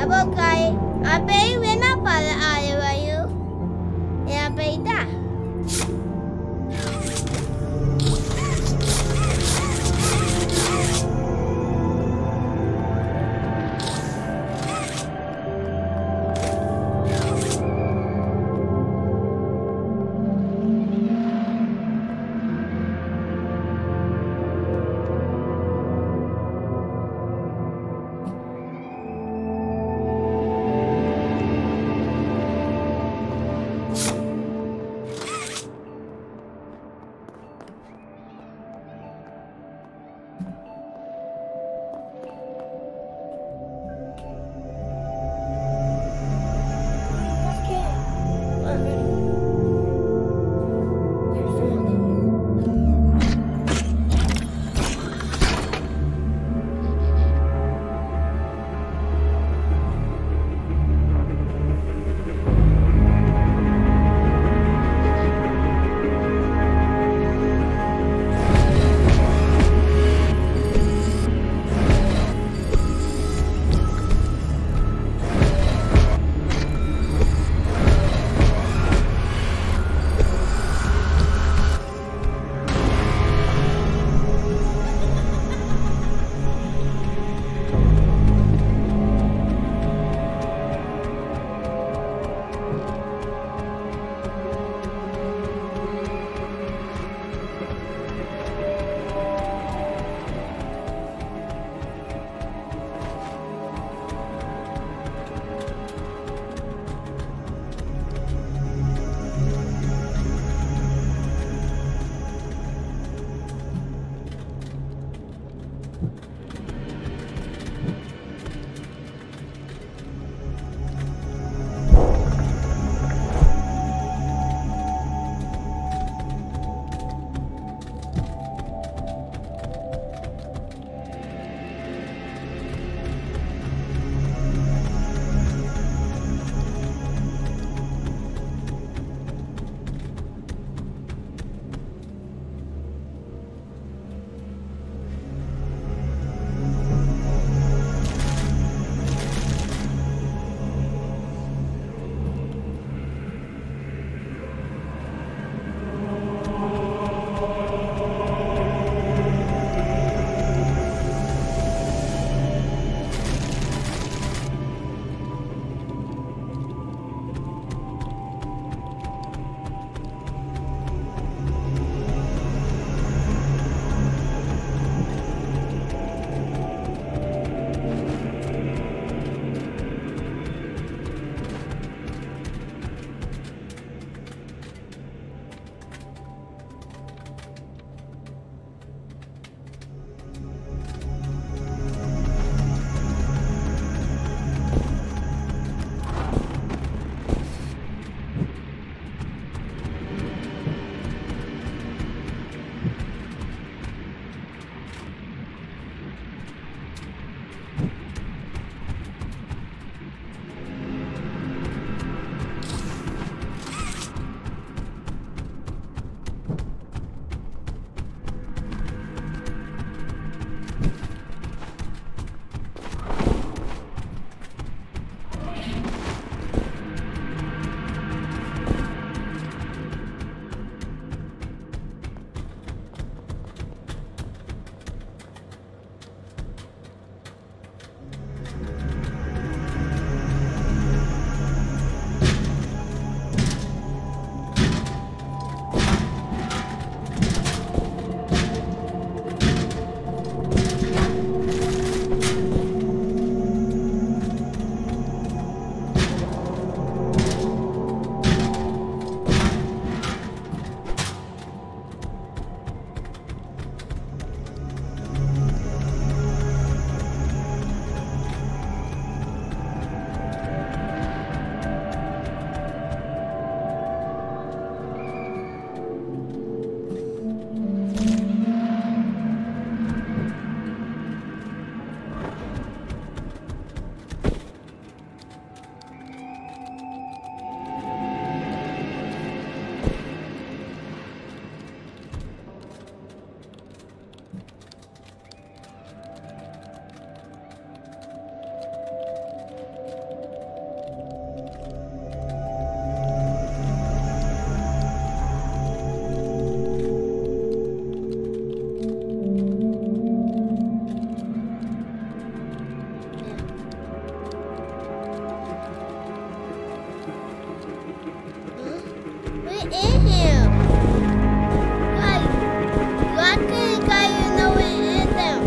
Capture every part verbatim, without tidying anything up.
bokai. Abe wena para ayo. Ya beida. in here. Like, why can't you know it in them?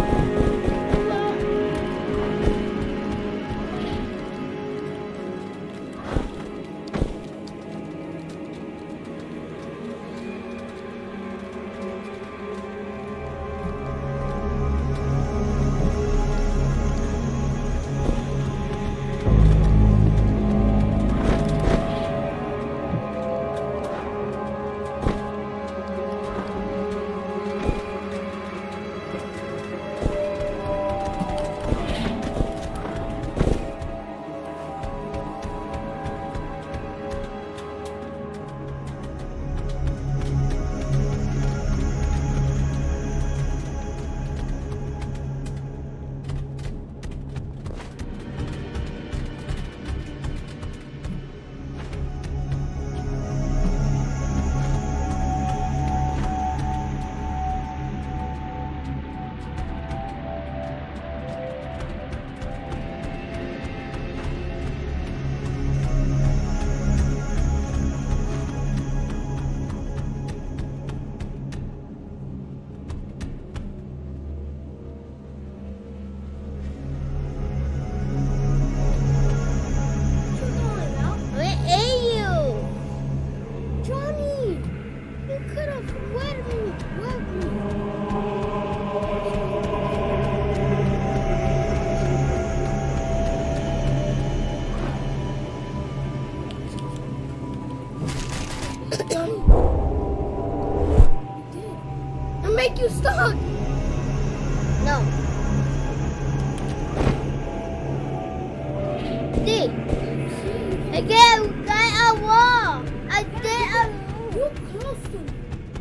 Make you stuck. No. See. Again, got a wall. I did a. You close to me.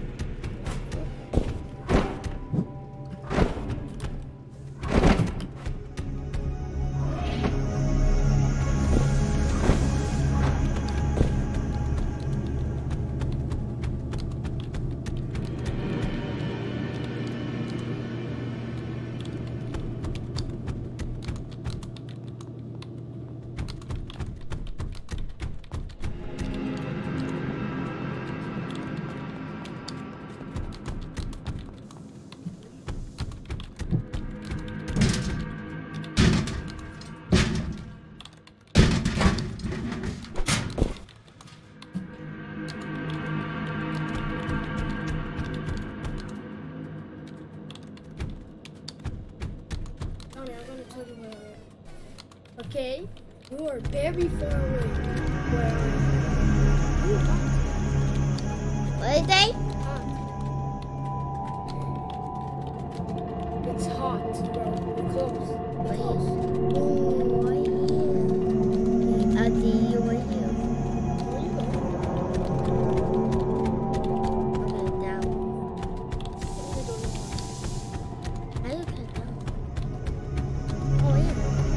Okay, you are very far away. Where are you? What is that? Hot. It's hot, bro. We're close. Please. Oh, right here. I see you right here. Where are you going? Okay, down. How you get down? Oh, yeah.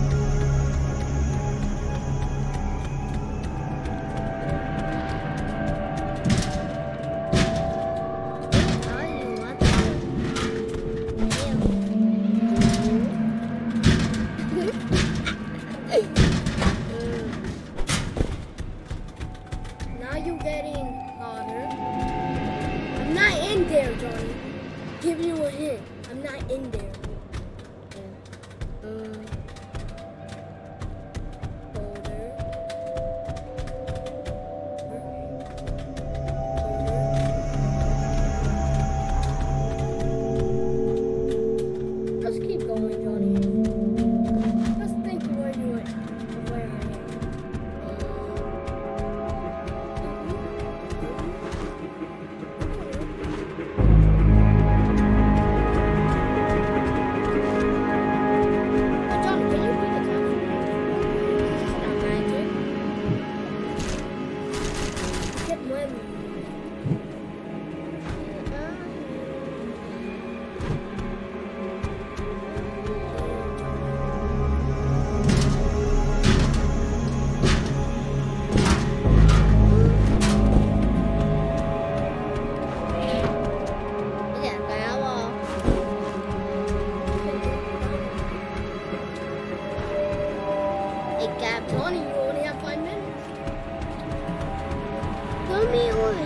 Now you're getting hotter. I'm not in there, Johnny. Give you a hint. I'm not in there. Um, Colder. Colder. Just keep going, Johnny. Just think where you went. Where I am. Johnny, can you read the caption? I'm magic. Get one. Yeah, got a wall. It got Johnny, you only have five minutes. Tell me what.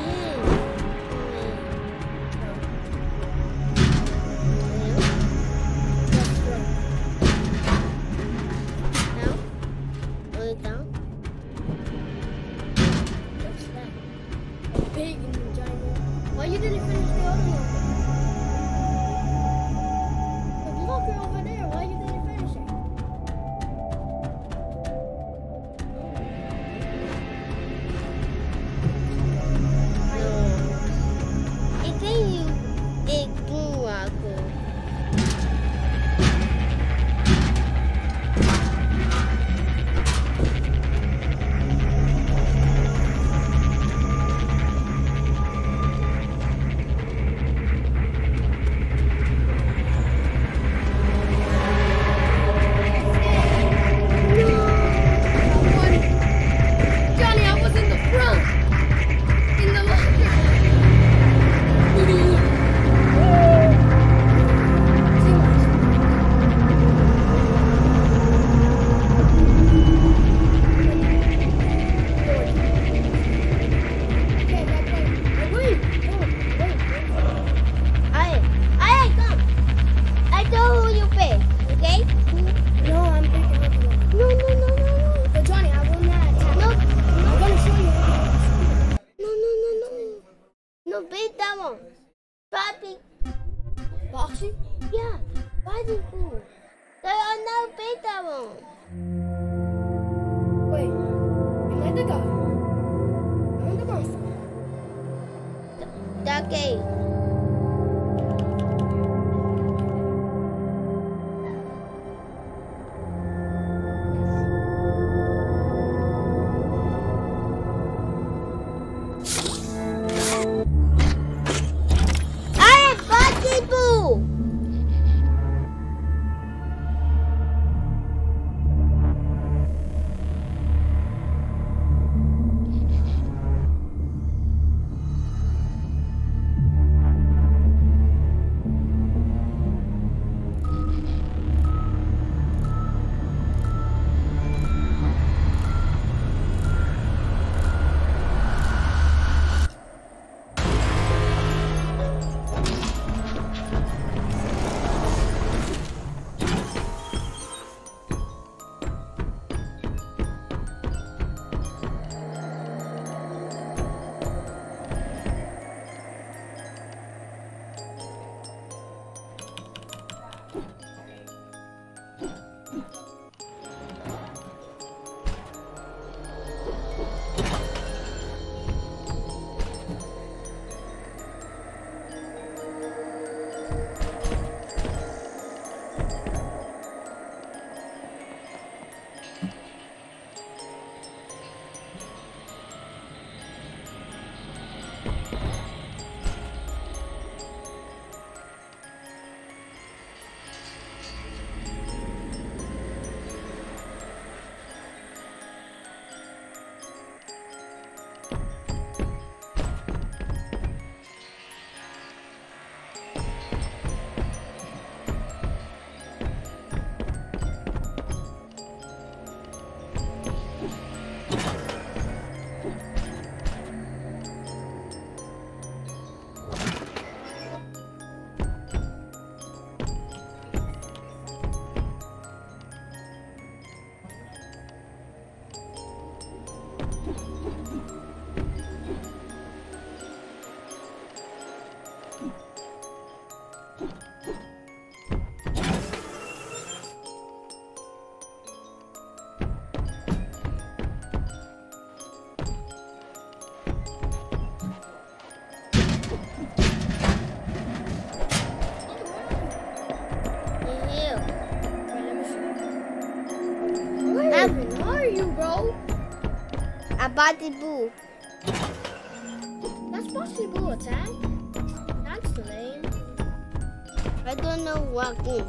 happened? How are you, bro? I bought the boo. That's possible attack. That's lame. I don't know what game.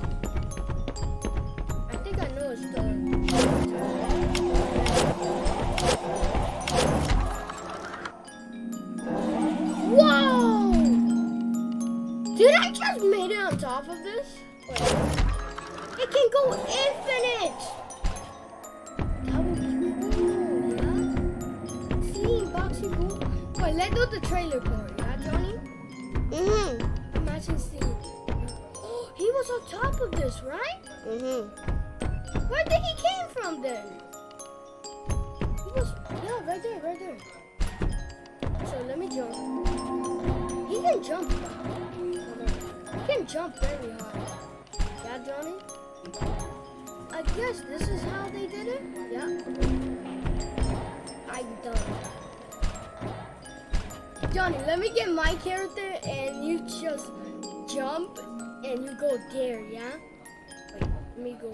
I think I know it's the. Whoa! Did I just made it on top of this? Wait. It can go infinite! That would be cool, yeah? See, Boxy Boo. Wait, let's do the trailer part, yeah, Johnny? Mm-hmm. Imagine seeing. Oh, he was on top of this, right? Mm-hmm. Where did he came from then? He was, yeah, right there, right there. So let me jump. He can jump. Hold on. He can jump very high. Yeah, Johnny? I guess this is how they did it? Yeah. I'm done. Johnny, let me get my character and you just jump and you go there, yeah? Wait, let me go.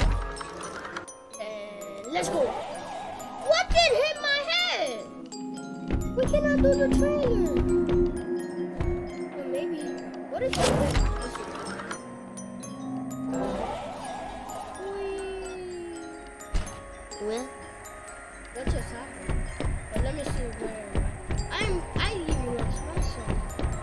And let's go. What did hit my head? We cannot do the trailer. Or maybe, what is that? Well, What just happened? But let me see where. I'm, I even lost myself.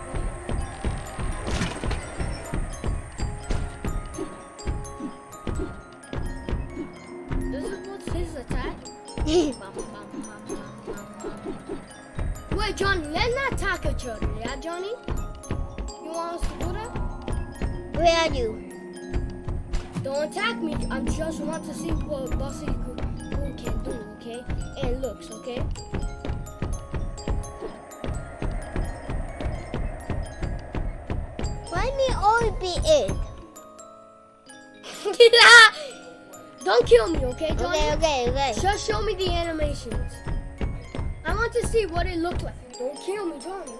This is what's his attack? Bum, bum, bum, bum, bum, bum. Wait, Johnny, let's not attack each other, yeah, Johnny? You want us to do that? where are you? Don't attack me. I just want to see what Bossy Boo can do, okay? And looks, okay? Let me only be it. Don't kill me, okay, Johnny? Okay, okay, okay. Just show me the animations. I want to see what it looked like. Don't kill me, Johnny.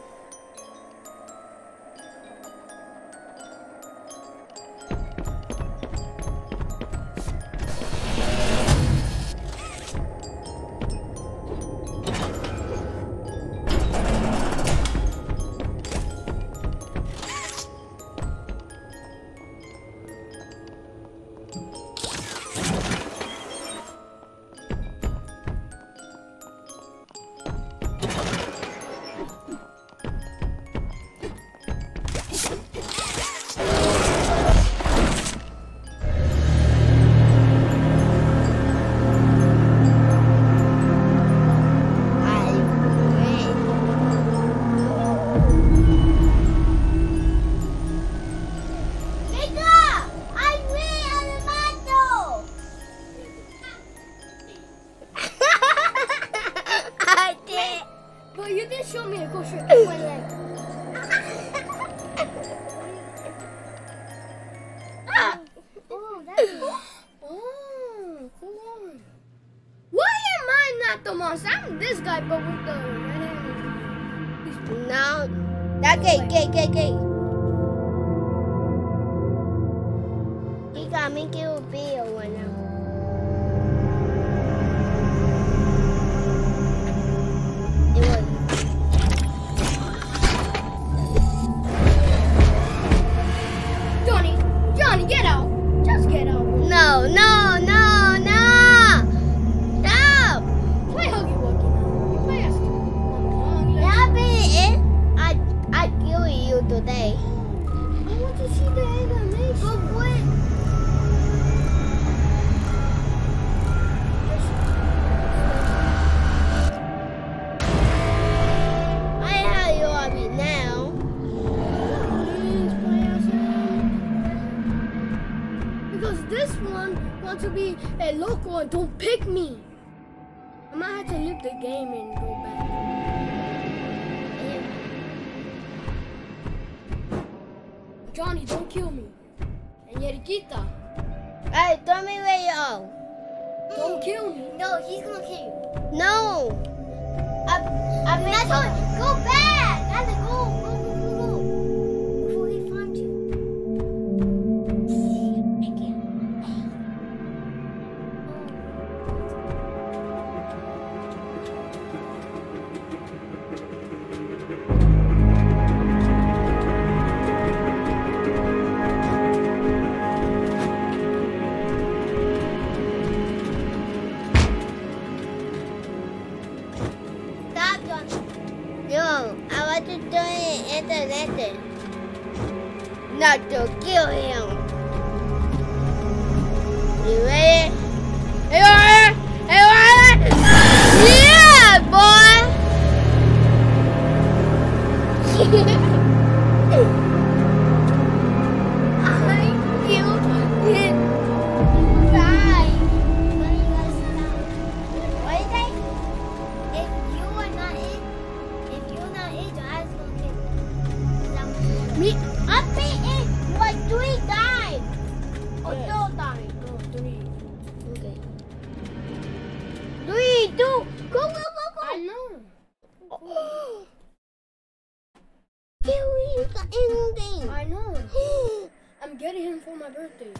But you didn't show me a go straight to my leg. Ah. Oh, that's Oh, cool on. Why am I not the monster? I'm this guy, but with the red hair. no. That gate, gate, gate, gate. He got me killed Bill one now. It was. Johnny, Johnny, get out. Just get out. No, no, no, no. Stop. Play Huggy Wuggy now. You play us. That be it. I, I kill you today. I want to see the animation. But what? I have you on me now. Please play us in. Because this one wants to be a local and don't pick me. I might have to leave the game and go back. Johnny, don't kill me. And Yerikita, Hey, throw me where you are. don't kill me. No, he's gonna kill you. No. I, I mean, that's all. Go back. That's a go. Go, go, go, go. Before he finds you. I can't. Nathan, Nathan. Not to kill him. You ready? Hey, ready? Hey, ready? Yeah, boy. I killed him. Bye. What is that? If you are not in, if you're not in, your eyes gonna kill me. Me, I've been in like three times. Or Yes. four times. No, three. Okay. Three, two, go, go, go, go. I know. Oh. Kill got anything. I know. I'm getting him for my birthday.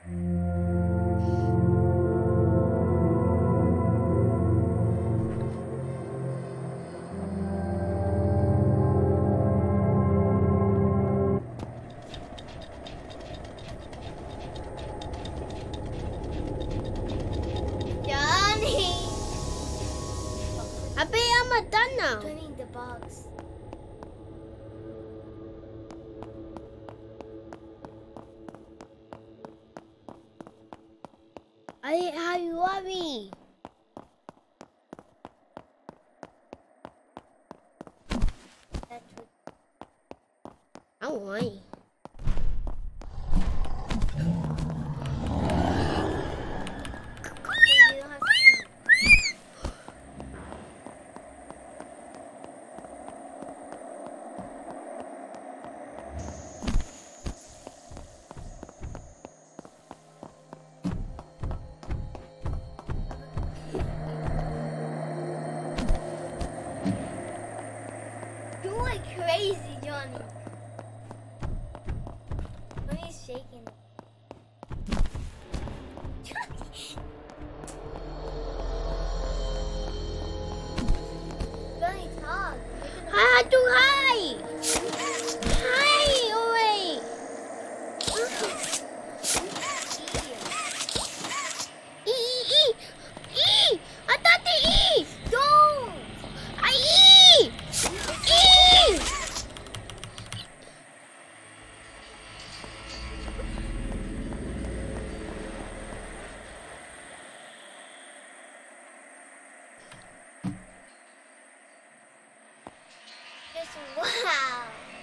Johnny. I bet I'm done now. Johnny, the box. I didn't how you want me. That's what. I want you. You don't have to. You're like crazy, Johnny. Johnny's shaking. Johnny, talk. I had to hide. Hide away. E, E, E, E. I thought the E. Don't. I E. E. Just wow.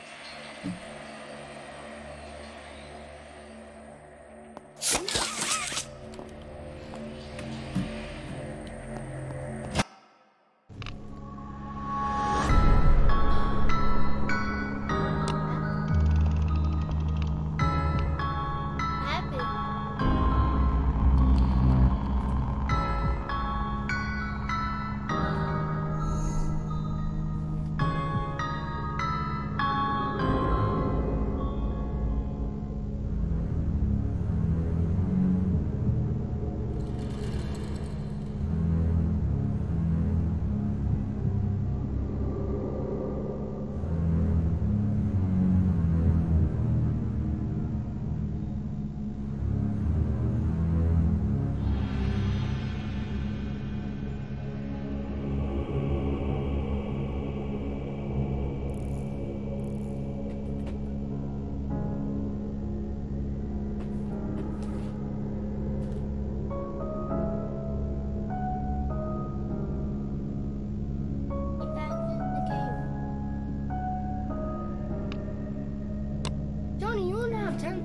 Johnny, you don't have time.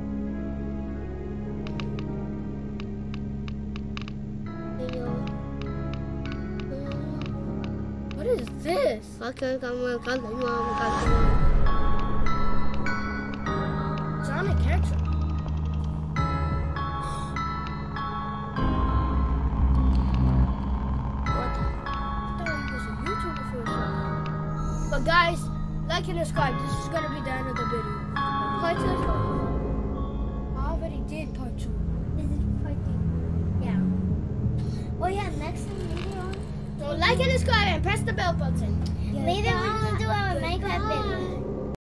What is this? Okay, come on, come on, come on. Sonic Hedgehog. What? I thought he was a YouTuber for a second. But guys, like and subscribe. This is gonna be the end of the video. Part two. I already did part two. This is part three. Yeah. Oh yeah, next video. So like and subscribe and press the bell button. Later we're gonna do our Minecraft video.